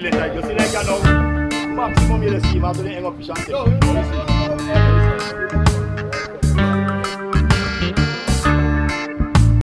later. You see like you know, maximum you see, I'm going to hang up fish and take.